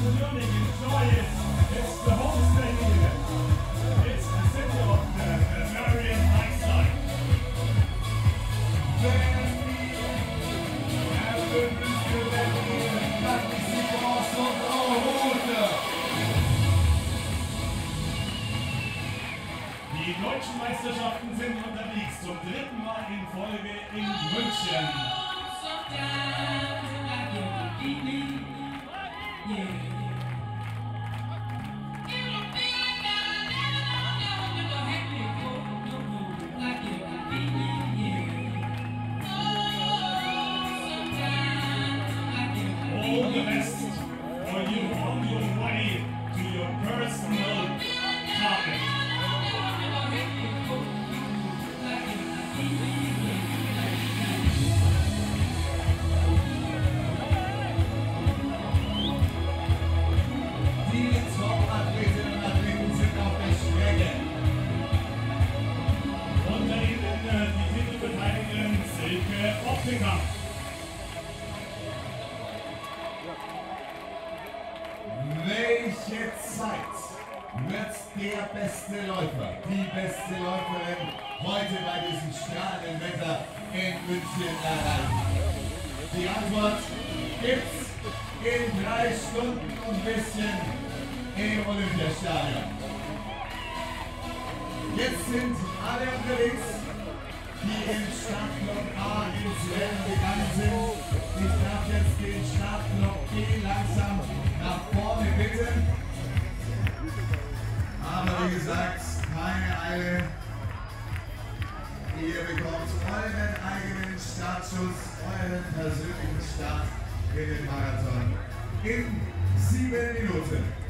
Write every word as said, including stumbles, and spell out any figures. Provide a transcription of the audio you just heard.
learning, enjoy it. It's the homestay here. It's the city of the Bavarian Iceland. Then we have the Brüssel and the Seahorse und Aurora. Die deutschen Meisterschaften sind unterwegs zum dritten Mal in Folge in München. All the best for you on your way to your personal target. Welche Zeit wird der beste Läufer, die beste Läuferin heute bei diesem strahlenden Wetter in München erreichen? Die Antwort gibt's in drei Stunden und ein bisschen im Olympiastadion. Jetzt sind alle unterwegs, die im Startblock A ins Rennen gegangen sind. Ich darf jetzt den Startblock B langsam nach vorne bitten. Aber wie gesagt, keine Eile. Ihr bekommt euren eigenen Startschuss, euren persönlichen Start in den Marathon in sieben Minuten.